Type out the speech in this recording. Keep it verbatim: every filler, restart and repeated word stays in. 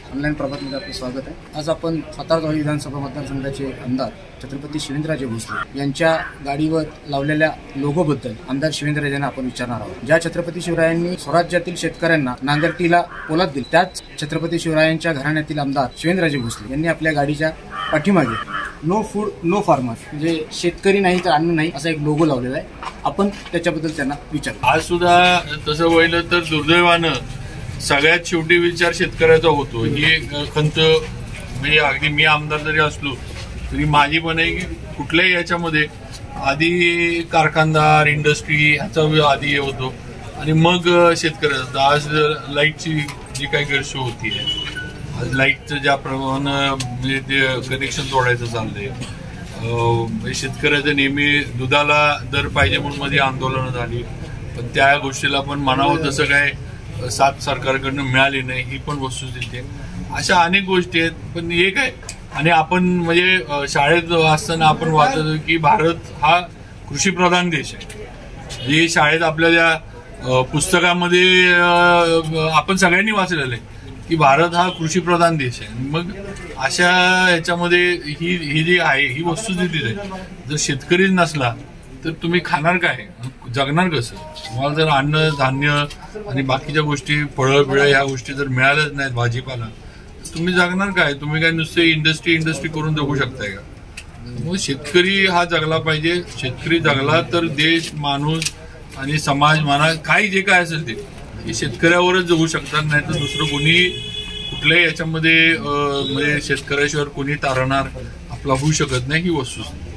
Online प्रभातमध्ये आपलं स्वागत आहे। आज आपण सातारा जावळी विधानसभा मतदारसंघाचे आमदार छत्रपती शिवेंद्रराजे भोसले यांच्या गाडीवर लावलेल्या लोगोबद्दल आमदार शिवेंद्रराजेंना आपण विचारणार आहोत। ज्या छत्रपती शिवरायांनी स्वराज्यातील शेतकऱ्यांना नांगरटीला पोलाद दिली, त्याच छत्रपती शिवरायांच्या घराण्यातील आमदार शिवेंद्रराजे भोसले यांनी आपल्या गाडीच्या पाठीमागे नो फूड नो फार्मर्स म्हणजे शेतकरी नाही तर अन्न नाही असा एक लोगो लावलेला आहे। आपण त्याच्याबद्दल त्यांना विचारू। आज सुद्धा तसं वळलं तर दुर्दैवानं सगळ्यात शेवटी विचार शेतकऱ्याचा होतो। ही खंत म्हणजे अगदी मी आमदार जरी असलो तरी माझी पण आहे की कुठल्याही याच्यामध्ये आधी कारखानदार इंडस्ट्री ह्याचा आधी होतो आणि मग शेतकऱ्याचा। आज लाईटची जी काही गैरसोय होती आज लाईटचं ज्या प्रमाणे म्हणजे ते कनेक्शन तोडायचं चाललंय। शेतकऱ्याचं नेहमी दुधाला दर पाहिजे म्हणून मध्ये आंदोलनं झाली, पण त्या गोष्टीला पण म्हणावं तसं काय साथ सरकारकडनं मिळाली नाही, ही पण वस्तुस्थिती आहे। अशा अनेक गोष्टी आहेत, पण हे काय आणि आपण म्हणजे शाळेत असताना आपण वाचतो की भारत हा कृषीप्रधान देश आहे। हे शाळेत आपल्या ज्या पुस्तकामध्ये आपण सगळ्यांनी वाचलेलं आहे की भारत हा कृषीप्रधान देश आहे। मग अशा ह्याच्यामध्ये ही ही जी आहे ही वस्तुस्थिती आहे। जर शेतकरीच नसला तर तुम्ही खाणार काय, जगणार कसं? तुम्हाला जर अन्न धान्य आणि बाकीच्या गोष्टी फळं बिळं ह्या गोष्टी जर मिळाल्याच नाहीत, भाजीपाला, तुम्ही जगणार काय? तुम्ही काय नुसते इंडस्ट्री इंडस्ट्री करून जगू शकताय का? मग शेतकरी हा जगला पाहिजे। शेतकरी जगला तर देश, माणूस आणि समाज म्हणा काही जे काय असेल ते शेतकऱ्यावरच जगू शकतात, नाही तर दुसरं कोणी कुठल्याही याच्यामध्ये म्हणजे शेतकऱ्याशिवाय कोणी तारणार आपला होऊ शकत नाही, ही वस्तुस्थिती।